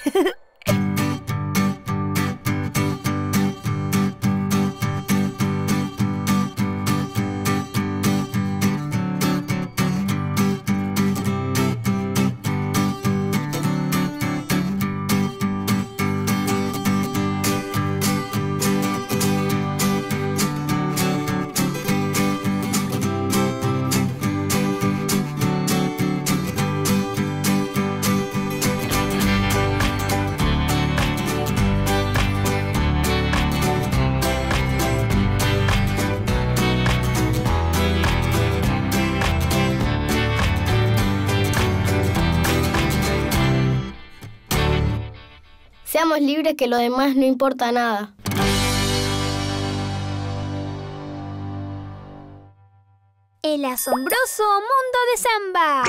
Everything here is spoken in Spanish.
Seamos libres, que lo demás no importa nada. El asombroso mundo de Samba.